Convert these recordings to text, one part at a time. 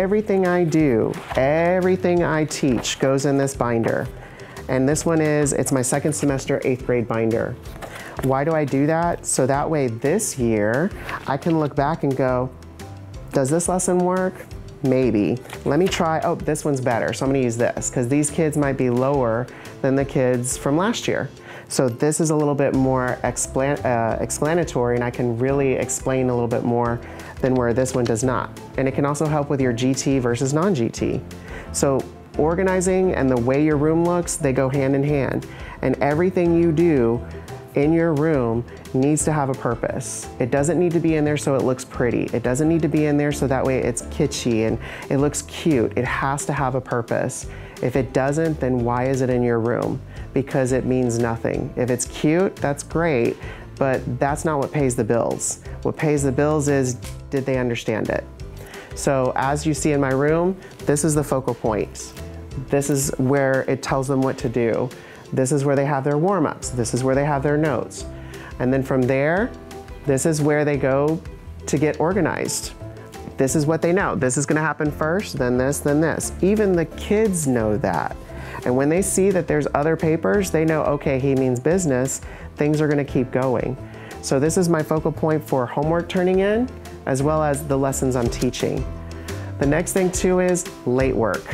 everything I do, everything I teach goes in this binder. And this one it's my second semester 8th grade binder. Why do I do that? So that way this year, I can look back and go, does this lesson work? Maybe. Let me try, oh, this one's better, so I'm gonna use this, because these kids might be lower than the kids from last year. So this is a little bit more explanatory, and I can really explain a little bit more than where this one does not. And it can also help with your GT versus non-GT. So organizing and the way your room looks, they go hand in hand. And everything you do in your room needs to have a purpose. It doesn't need to be in there so it looks pretty. It doesn't need to be in there so that way it's kitschy and it looks cute. It has to have a purpose. If it doesn't, then why is it in your room? Because it means nothing. If it's cute, that's great, but that's not what pays the bills. What pays the bills is, did they understand it? So as you see in my room, this is the focal point. This is where it tells them what to do. This is where they have their warm-ups. This is where they have their notes. And then from there, this is where they go to get organized. This is what they know. This is gonna happen first, then this, then this. Even the kids know that. And when they see that there's other papers, they know, okay, he means business, things are gonna keep going. So this is my focal point for homework turning in, as well as the lessons I'm teaching. The next thing too is late work.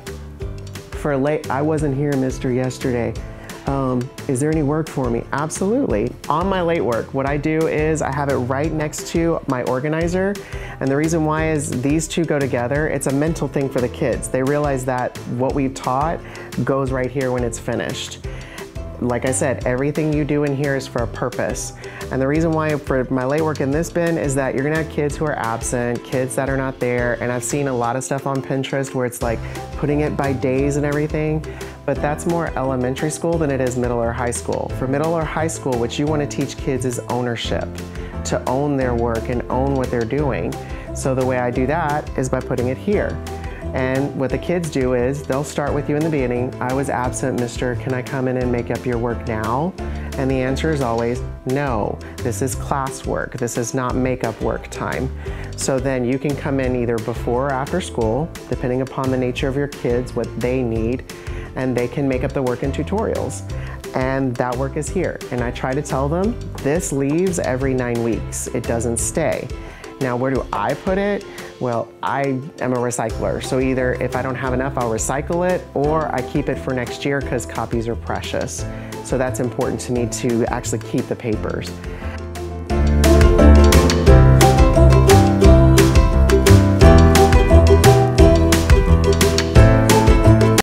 For late, I wasn't here, mister, yesterday. Is there any work for me? Absolutely. On my late work, what I do is I have it right next to my organizer. And the reason why is these two go together. It's a mental thing for the kids. They realize that what we've taught goes right here when it's finished. Like I said, everything you do in here is for a purpose. And the reason why for my late work in this bin is that you're gonna have kids who are absent, kids that are not there, and I've seen a lot of stuff on Pinterest where it's like putting it by days and everything, but that's more elementary school than it is middle or high school. For middle or high school, what you wanna teach kids is ownership, to own their work and own what they're doing. So the way I do that is by putting it here. And what the kids do is they'll start with you in the beginning. I was absent, mister, can I come in and make up your work now? And the answer is always no. This is class work. This is not makeup work time. So then you can come in either before or after school, depending upon the nature of your kids, what they need, and they can make up the work in tutorials. And that work is here. And I try to tell them, this leaves every 9 weeks. It doesn't stay. Now, where do I put it? Well, I am a recycler. So either if I don't have enough, I'll recycle it, or I keep it for next year because copies are precious. So that's important to me to actually keep the papers.